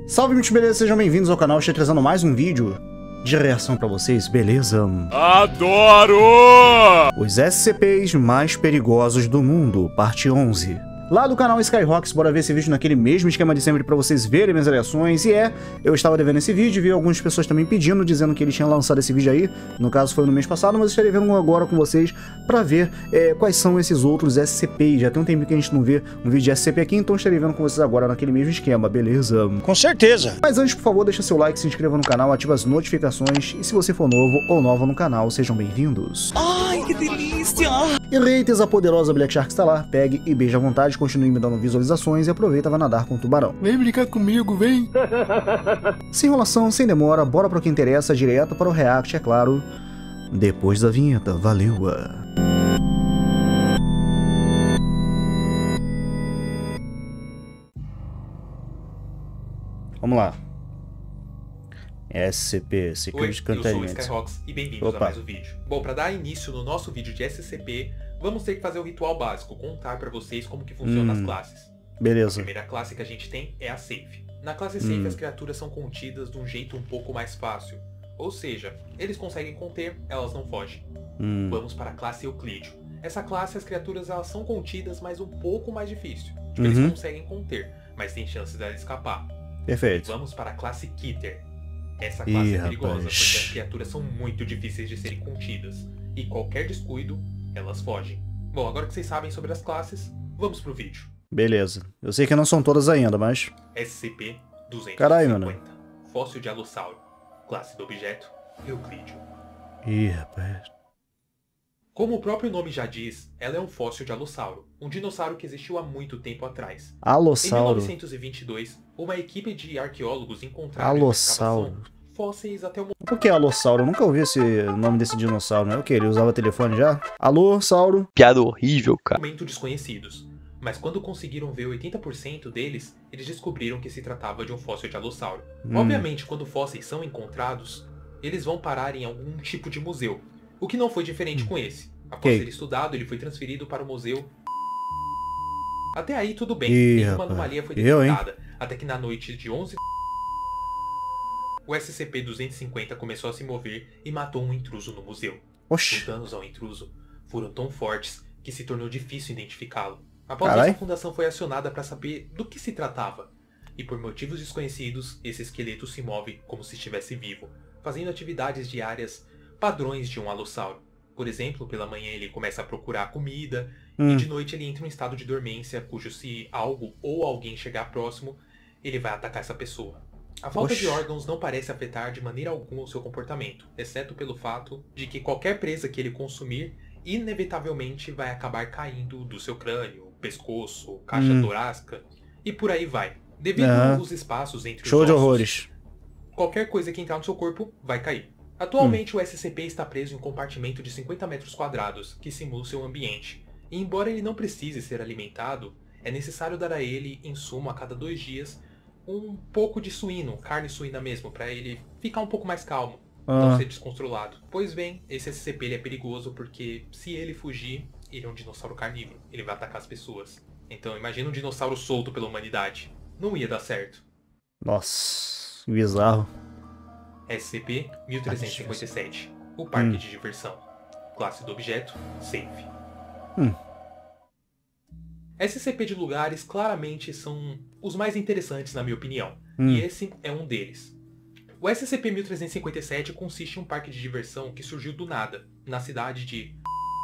Salve, muitos beleza, sejam bem-vindos ao canal. Estou trazendo mais um vídeo de reação pra vocês, beleza? Adoro! Os SCPs mais perigosos do mundo, parte 11. Lá do canal Skyrox, bora ver esse vídeo naquele mesmo esquema de sempre pra vocês verem minhas reações. E eu estava devendo esse vídeo, vi algumas pessoas também pedindo, dizendo que ele tinha lançado esse vídeo aí. No caso foi no mês passado, mas eu estarei vendo agora com vocês pra ver quais são esses outros SCPs. Já tem um tempo que a gente não vê um vídeo de SCP aqui, então estarei vendo com vocês agora naquele mesmo esquema, beleza? Com certeza! Mas antes, por favor, deixa seu like, se inscreva no canal, ativa as notificações. E se você for novo ou nova no canal, sejam bem-vindos. Ai, que delícia! E Reiters, a poderosa Black Shark está lá, pegue e beije à vontade, continue me dando visualizações e aproveita e vai nadar com o tubarão. Vem brincar comigo, vem! Sem enrolação, sem demora, bora para o que interessa, direto para o react, é claro, depois da vinheta, valeu! Vamos lá. SCP, Security Containment. Eu sou o Skyrox e bem-vindos a mais um vídeo. Bom, para dar início no nosso vídeo de SCP, vamos ter que fazer o ritual básico, contar para vocês como que funciona as classes. Beleza. A primeira classe que a gente tem é a Safe. Na classe Safe, as criaturas são contidas de um jeito um pouco mais fácil. Ou seja, eles conseguem conter, elas não fogem. Vamos para a classe Euclídeo. Essa classe, as criaturas elas são contidas, mas um pouco mais difícil. Tipo, eles conseguem conter, mas tem chances de ela escapar. Perfeito. Vamos para a classe Keter. Essa classe é perigosa, porque as criaturas são muito difíceis de serem contidas. E qualquer descuido, elas fogem. Bom, agora que vocês sabem sobre as classes, vamos pro vídeo. Beleza. Eu sei que não são todas ainda, mas... SCP-250. Caralho, mano. Fóssil de Alossauro. Classe do objeto, Euclídeo. Ih, rapaz. Como o próprio nome já diz, ela é um fóssil de Alossauro, um dinossauro que existiu há muito tempo atrás. Alossauro. Em 1922, uma equipe de arqueólogos encontraram Alossauro. Fósseis até o momento. O que é Alossauro? Eu nunca ouvi esse nome desse dinossauro, né? O que? Ele usava telefone já? Alô, Sauro? Piada horrível, cara. Momento desconhecidos. Mas quando conseguiram ver 80% deles, eles descobriram que se tratava de um fóssil de Alossauro. Obviamente, quando fósseis são encontrados, eles vão parar em algum tipo de museu. O que não foi diferente com esse. Após ser estudado, ele foi transferido para o museu. Até aí tudo bem, nenhuma anomalia foi detectada. Até que na noite de 11... o SCP-250 começou a se mover e matou um intruso no museu. Oxi. Os danos ao intruso foram tão fortes que se tornou difícil identificá-lo. Após isso, a fundação foi acionada para saber do que se tratava. E por motivos desconhecidos, esse esqueleto se move como se estivesse vivo, fazendo atividades diárias padrões de um alossauro. Por exemplo, pela manhã ele começa a procurar comida, e de noite ele entra em um estado de dormência, cujo se algo ou alguém chegar próximo, ele vai atacar essa pessoa. A falta de órgãos não parece afetar de maneira alguma o seu comportamento, exceto pelo fato de que qualquer presa que ele consumir, inevitavelmente vai acabar caindo do seu crânio, pescoço, caixa torácica, e por aí vai. Devido aos espaços entre os ossos, de horrores. Qualquer coisa que entrar no seu corpo vai cair. Atualmente o SCP está preso em um compartimento de 50 metros quadrados, que simula o seu ambiente. E embora ele não precise ser alimentado, é necessário dar a ele, em suma, a cada 2 dias, um pouco de suíno, carne suína mesmo, para ele ficar um pouco mais calmo, não ser descontrolado. Pois bem, esse SCP ele é perigoso porque se ele fugir, ele é um dinossauro carnívoro, ele vai atacar as pessoas. Então imagina um dinossauro solto pela humanidade. Não ia dar certo. Nossa, bizarro. SCP-1357, o Parque de Diversão. Classe do objeto, Safe. SCP de lugares claramente são os mais interessantes na minha opinião, e esse é um deles. O SCP-1357 consiste em um parque de diversão que surgiu do nada, na cidade de...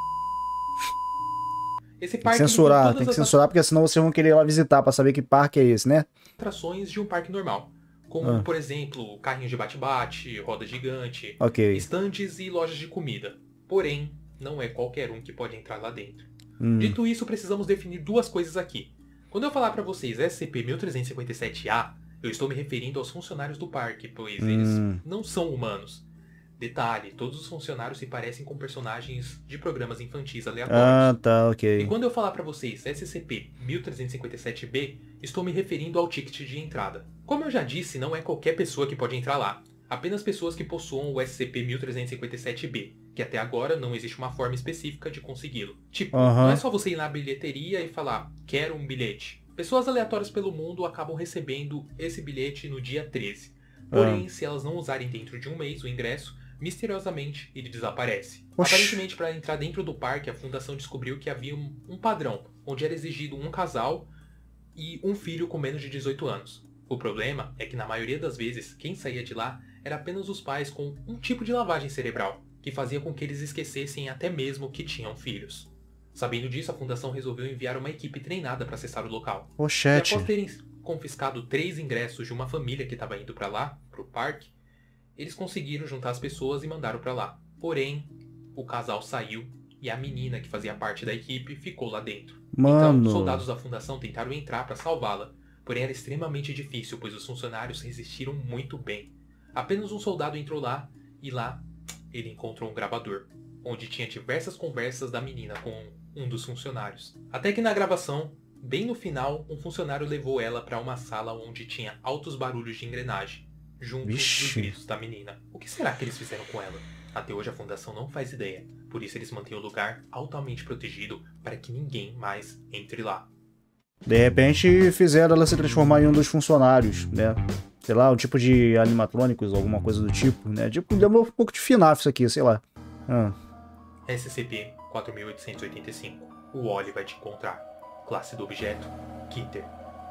Esse parque tem que censurar, porque senão vocês vão querer ir lá visitar pra saber que parque é esse, né? Atrações de um parque normal. Como, por exemplo, carrinhos de bate-bate, roda gigante, estandes e lojas de comida. Porém, não é qualquer um que pode entrar lá dentro. Dito isso, precisamos definir 2 coisas aqui. Quando eu falar para vocês SCP-1357-A, eu estou me referindo aos funcionários do parque, pois eles não são humanos. Detalhe, todos os funcionários se parecem com personagens de programas infantis aleatórios. E quando eu falar para vocês SCP-1357-B, estou me referindo ao ticket de entrada. Como eu já disse, não é qualquer pessoa que pode entrar lá. Apenas pessoas que possuam o SCP-1357-B, que até agora não existe uma forma específica de consegui-lo. Tipo, não é só você ir na bilheteria e falar, quero um bilhete. Pessoas aleatórias pelo mundo acabam recebendo esse bilhete no dia 13. Porém, se elas não usarem dentro de um mês o ingresso, misteriosamente ele desaparece. Oxi. Aparentemente, para entrar dentro do parque, a fundação descobriu que havia um padrão, onde era exigido um casal e um filho com menos de 18 anos. O problema é que na maioria das vezes, quem saía de lá era apenas os pais com um tipo de lavagem cerebral, que fazia com que eles esquecessem até mesmo que tinham filhos. Sabendo disso, a fundação resolveu enviar uma equipe treinada para acessar o local. E Oxete. após terem confiscado 3 ingressos de uma família que estava indo para lá, pro parque, eles conseguiram juntar as pessoas e mandaram para lá. Porém, o casal saiu e a menina que fazia parte da equipe ficou lá dentro. Mano. Então, soldados da fundação tentaram entrar para salvá-la, porém era extremamente difícil, pois os funcionários resistiram muito bem. Apenas um soldado entrou lá e lá ele encontrou um gravador, onde tinha diversas conversas da menina com um dos funcionários. Até que na gravação, bem no final, um funcionário levou ela para uma sala onde tinha altos barulhos de engrenagem, junto dos gritos da menina. O que será que eles fizeram com ela? Até hoje a fundação não faz ideia, por isso eles mantêm o lugar altamente protegido para que ninguém mais entre lá. De repente fizeram ela se transformar em um dos funcionários, né? Sei lá, um tipo de animatrônicos, alguma coisa do tipo, né? Tipo, lembrou um pouco de FNAF isso aqui, sei lá. SCP-4885. O Wally vai te encontrar. Classe do objeto, Kitter.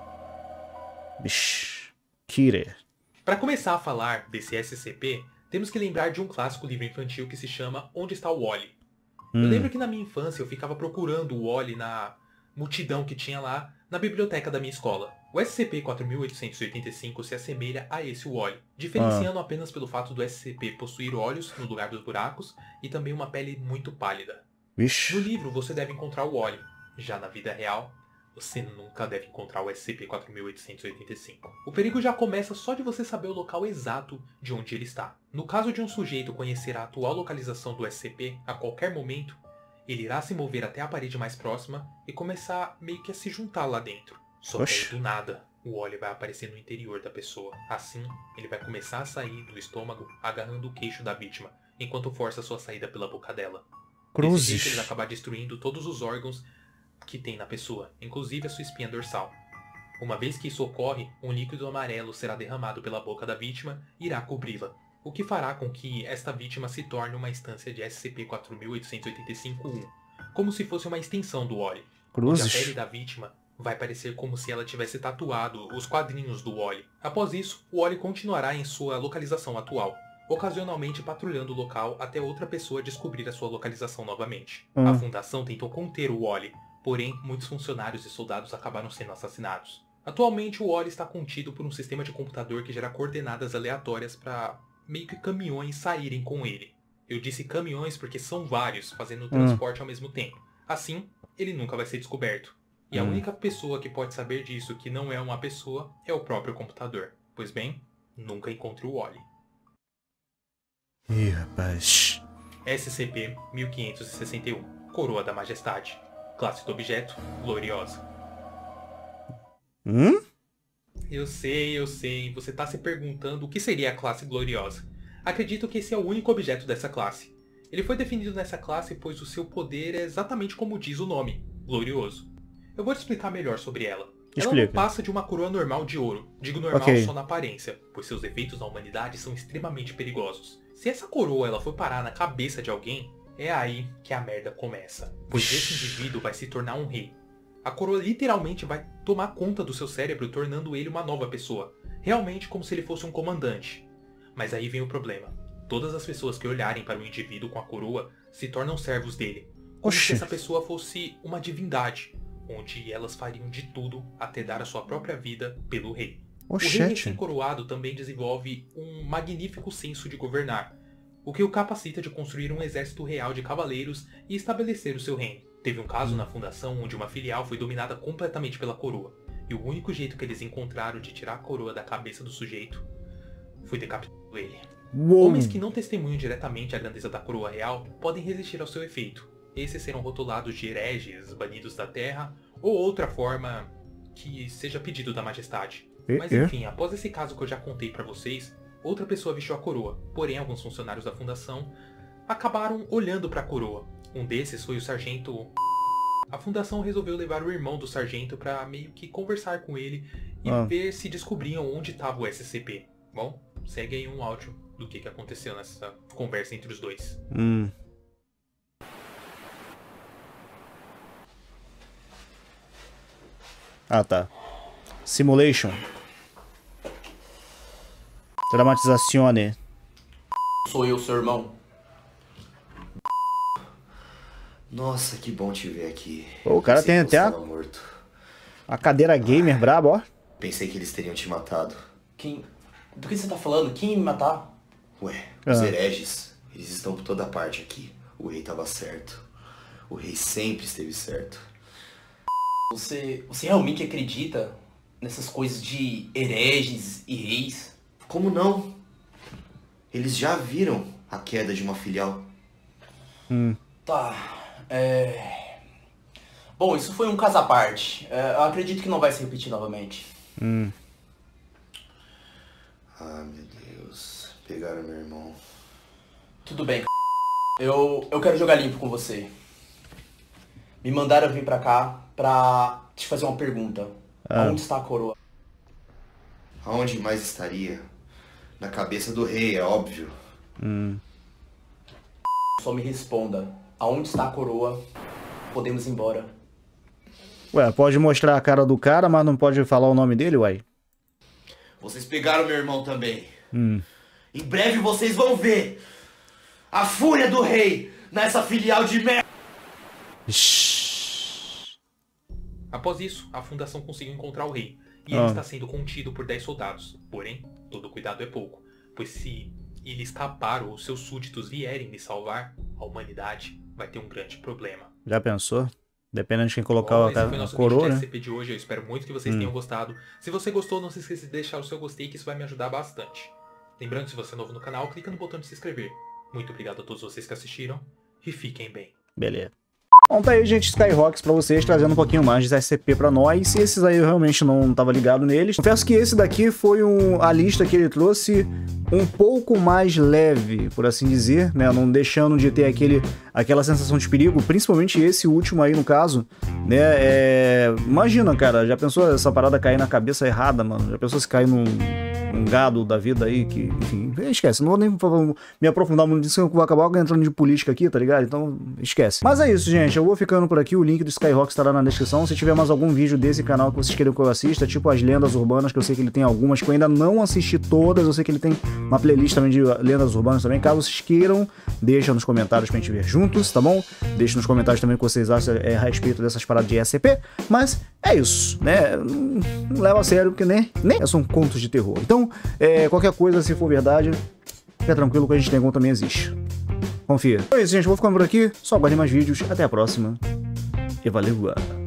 Kitter. Para começar a falar desse SCP, temos que lembrar de um clássico livro infantil que se chama Onde Está o Wally? Eu lembro que na minha infância eu ficava procurando o Wally na multidão que tinha lá na biblioteca da minha escola. O SCP-4885 se assemelha a esse Wally, diferenciando apenas pelo fato do SCP possuir olhos no lugar dos buracos e também uma pele muito pálida. No livro você deve encontrar o Wally. Já na vida real, você nunca deve encontrar o SCP-4885. O perigo já começa só de você saber o local exato de onde ele está. No caso de um sujeito conhecer a atual localização do SCP a qualquer momento, ele irá se mover até a parede mais próxima e começar meio que a se juntar lá dentro. Só que do nada, o Wally vai aparecer no interior da pessoa. Assim, ele vai começar a sair do estômago agarrando o queixo da vítima, enquanto força sua saída pela boca dela. Desse jeito, ele vai acabar destruindo todos os órgãos que tem na pessoa, inclusive a sua espinha dorsal. Uma vez que isso ocorre, um líquido amarelo será derramado pela boca da vítima e irá cobri-la, o que fará com que esta vítima se torne uma instância de SCP-4885-1, como se fosse uma extensão do Wally. Onde a pele da vítima vai parecer como se ela tivesse tatuado os quadrinhos do Wally. Após isso, o Wally continuará em sua localização atual, ocasionalmente patrulhando o local até outra pessoa descobrir a sua localização novamente. A fundação tentou conter o Wally, porém muitos funcionários e soldados acabaram sendo assassinados. Atualmente o Wally está contido por um sistema de computador que gera coordenadas aleatórias para meio que caminhões saírem com ele. Eu disse caminhões porque são vários, fazendo o transporte ao mesmo tempo. Assim, ele nunca vai ser descoberto. E a única pessoa que pode saber disso que não é uma pessoa é o próprio computador. Pois bem, nunca encontre o Wally. Ih, rapaz. SCP-1561. Coroa da Majestade. Classe do objeto, Gloriosa. Eu sei. Você está se perguntando o que seria a classe Gloriosa. Acredito que esse é o único objeto dessa classe. Ele foi definido nessa classe pois o seu poder é exatamente como diz o nome, Glorioso. Eu vou te explicar melhor sobre ela. Ela não passa de uma coroa normal de ouro. Digo normal só na aparência, pois seus efeitos na humanidade são extremamente perigosos. Se essa coroa ela for parar na cabeça de alguém, é aí que a merda começa. Pois esse indivíduo vai se tornar um rei. A coroa literalmente vai tomar conta do seu cérebro, tornando ele uma nova pessoa. Realmente como se ele fosse um comandante. Mas aí vem o problema. Todas as pessoas que olharem para o indivíduo com a coroa se tornam servos dele. Como se essa pessoa fosse uma divindade, onde elas fariam de tudo até dar a sua própria vida pelo rei. O rei recém-coroado também desenvolve um magnífico senso de governar, o que o capacita de construir um exército real de cavaleiros e estabelecer o seu reino. Teve um caso na fundação onde uma filial foi dominada completamente pela coroa, e o único jeito que eles encontraram de tirar a coroa da cabeça do sujeito foi decapitando ele. Homens que não testemunham diretamente a grandeza da coroa real podem resistir ao seu efeito. Esses serão rotulados de hereges, banidos da terra, ou outra forma que seja pedido da majestade. Mas enfim, após esse caso que eu já contei pra vocês, outra pessoa vestiu a coroa, porém alguns funcionários da fundação acabaram olhando pra coroa. Um desses foi o sargento A fundação resolveu levar o irmão do sargento pra meio que conversar com ele e ver se descobriam onde estava o SCP. Bom, segue aí um áudio do que aconteceu nessa conversa entre os dois. Ah, tá. Simulation. Dramatizazione. Sou eu, seu irmão. Nossa, que bom te ver aqui. Pô, o cara tem até a cadeira gamer braba, ó. Pensei que eles teriam te matado. Quem... Do que você tá falando? Quem ia me matar? Ué, os hereges, eles estão por toda parte aqui. O rei tava certo. O rei sempre esteve certo. Você realmente acredita nessas coisas de hereges e reis? Como não? Eles já viram a queda de uma filial. Tá, Bom, isso foi um caso à parte. Eu acredito que não vai se repetir novamente. Ah, meu Deus. Pegaram meu irmão. Tudo bem, eu quero jogar limpo com você. Me mandaram vir pra cá pra te fazer uma pergunta. Onde está a coroa? Aonde mais estaria? Na cabeça do rei, é óbvio. Só me responda. Aonde está a coroa? Podemos ir embora. Ué, pode mostrar a cara do cara, mas não pode falar o nome dele, uai? Vocês pegaram meu irmão também. Em breve vocês vão ver a fúria do rei nessa filial de merda. Após isso, a fundação conseguiu encontrar o rei, e ele está sendo contido por 10 soldados. Porém, todo cuidado é pouco, pois se ele escapar ou seus súditos vierem lhe salvar, a humanidade vai ter um grande problema. Já pensou? Dependendo de quem colocar esse foi a nosso coroa, vídeo de né? SCP de hoje. Eu espero muito que vocês tenham gostado. Se você gostou, não se esqueça de deixar o seu gostei, que isso vai me ajudar bastante. Lembrando, se você é novo no canal, clica no botão de se inscrever. Muito obrigado a todos vocês que assistiram e fiquem bem. Beleza. Bom, tá aí, gente, Skyrox pra vocês, trazendo um pouquinho mais de SCP pra nós. E esses aí eu realmente não tava ligado neles. Confesso que esse daqui foi a lista que ele trouxe um pouco mais leve, por assim dizer, né? Não deixando de ter aquela sensação de perigo, principalmente esse último aí, no caso, né? Imagina, cara, já pensou essa parada cair na cabeça errada, mano? Já pensou se cair num gado da vida aí, que, enfim, esquece. Não vou nem me aprofundar muito nisso, eu vou acabar entrando de política aqui, tá ligado? Então, esquece. Mas é isso, gente. Eu vou ficando por aqui. O link do Skyrox estará na descrição. Se tiver mais algum vídeo desse canal que vocês queiram que eu assista, tipo as lendas urbanas, que eu sei que ele tem algumas, que eu ainda não assisti todas. Eu sei que ele tem uma playlist também de lendas urbanas também. Caso vocês queiram, deixa nos comentários pra gente ver juntos, tá bom? Deixa nos comentários também o que vocês acham a respeito dessas paradas de SCP. Mas é isso, né? Não leva a sério, porque nem são contos de terror. Então, qualquer coisa, se for verdade, fica tranquilo que a gente tem como também existe. Confia. Então é isso, gente. Eu vou ficando por aqui. Só aguardem mais vídeos. Até a próxima. E valeu!